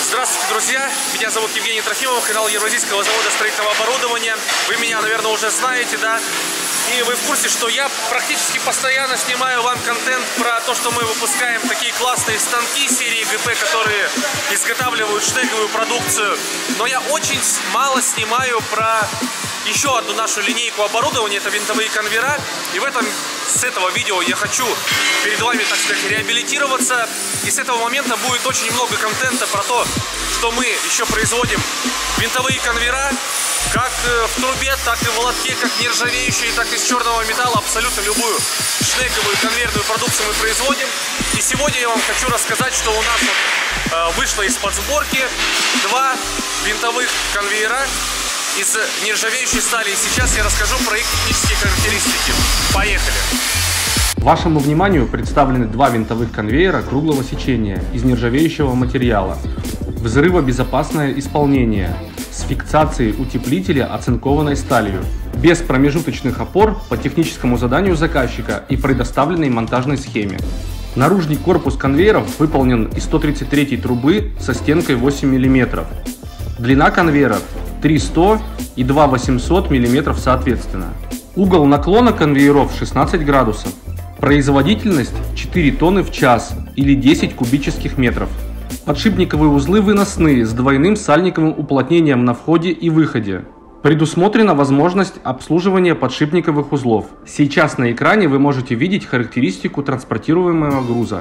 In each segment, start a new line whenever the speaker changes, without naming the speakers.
Здравствуйте, друзья! Меня зовут Евгений Трофимов, канал Евразийского завода строительного оборудования. Вы меня, наверное, уже знаете, да? И вы в курсе, что я практически постоянно снимаю вам контент про то, что мы выпускаем такие классные станки серии ГП, которые изготавливают штеговую продукцию. Но я очень мало снимаю про еще одну нашу линейку оборудования, это винтовые конвейера. И с этого видео я хочу перед вами, так сказать, реабилитироваться. И с этого момента будет очень много контента про то, что мы еще производим винтовые конвейера, как в трубе, так и в молотке, как нержавеющие, так и из черного металла. Абсолютно любую штеговую конвейерную продукцию мы производим. И сегодня я вам хочу рассказать, что у нас вышло из-под сборки два винтовых конвейера из нержавеющей стали. И сейчас я расскажу про их технические характеристики. Поехали!
Вашему вниманию представлены два винтовых конвейера круглого сечения из нержавеющего материала. Взрывобезопасное исполнение с фиксацией утеплителя оцинкованной сталью, без промежуточных опор по техническому заданию заказчика и предоставленной монтажной схеме. Наружный корпус конвейеров выполнен из 133 трубы со стенкой 8 мм. Длина конвейеров 300 и 2800 мм соответственно. Угол наклона конвейеров 16 градусов. Производительность 4 тонны в час или 10 кубических метров. Подшипниковые узлы выносные с двойным сальниковым уплотнением на входе и выходе. Предусмотрена возможность обслуживания подшипниковых узлов. Сейчас на экране вы можете видеть характеристику транспортируемого груза.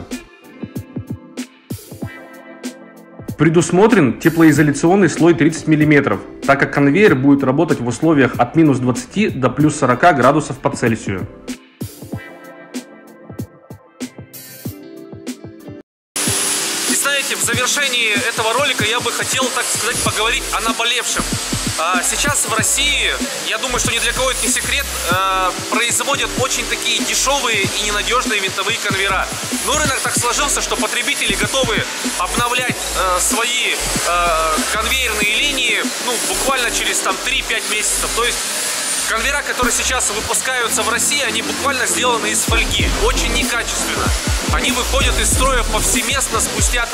Предусмотрен теплоизоляционный слой 30 мм, так как конвейер будет работать в условиях от минус 20 до плюс 40 градусов по Цельсию.
Знаете, в завершении этого ролика я бы хотел, так сказать, поговорить о наболевшем. Сейчас в России, я думаю, что ни для кого это не секрет, производят очень такие дешевые и ненадежные винтовые конвейера. Но рынок так сложился, что потребители готовы обновлять свои конвейерные линии буквально через 3-5 месяцев. То есть конвейера, которые сейчас выпускаются в России, они буквально сделаны из фольги, очень некачественно. Они выходят из строя повсеместно спустя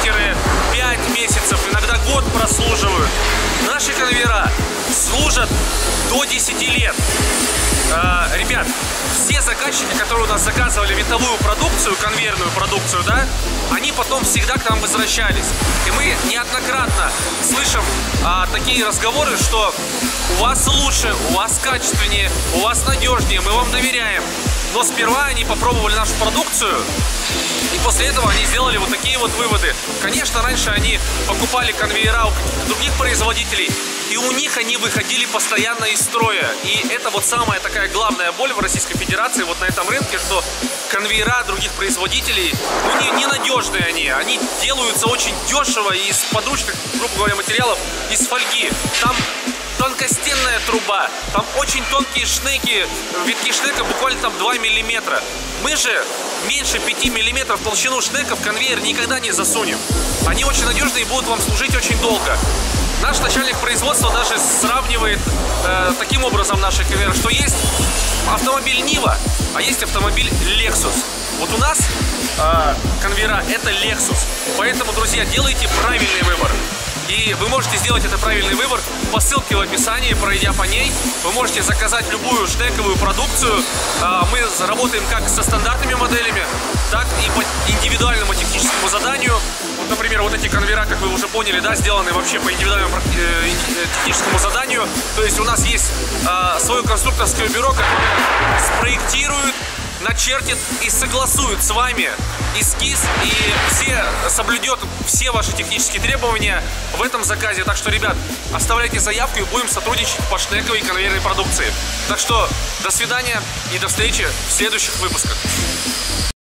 3-5 месяцев, иногда год прослуживают. Наши конвейера служат до 10 лет. Ребят, все заказчики, которые у нас заказывали винтовую продукцию, конвейерную продукцию, да, они потом всегда к нам возвращались. И мы неоднократно слышим такие разговоры, что у вас лучше, у вас качественнее, у вас надежнее, мы вам доверяем. Но сперва они попробовали нашу продукцию, и после этого они сделали вот такие вот выводы. Конечно, раньше они покупали конвейера у других производителей, и у них они выходили постоянно из строя. И это вот самая такая главная боль в Российской Федерации, вот на этом рынке, что конвейера других производителей, ненадежные они делаются очень дешево из подручных, грубо говоря, материалов, из фольги. Там тонкостенная труба, там очень тонкие шнеки, витки шнека буквально 2 мм. Мы же меньше 5 мм толщину шнека в конвейер никогда не засунем. Они очень надежные и будут вам служить очень долго. Наш начальник производства даже сравнивает таким образом наши конвейеры, что есть автомобиль Нива, а есть автомобиль Lexus. Вот у нас конвейера это Lexus. Поэтому, друзья, делайте правильный выбор. И вы можете сделать этот правильный выбор по ссылке в описании, пройдя по ней. Вы можете заказать любую штековую продукцию. Мы работаем как со стандартными моделями, так и по индивидуальному техническому заданию. Вот, например, вот эти конвейера, как вы уже поняли, да, сделаны вообще по индивидуальному техническому заданию. То есть у нас есть свое конструкторское бюро, которое спроектирует, начертит и согласует с вами эскиз и соблюдет все ваши технические требования в этом заказе. Так что, ребят, оставляйте заявку и будем сотрудничать по штековой и конвейерной продукции. Так что до свидания и до встречи в следующих выпусках.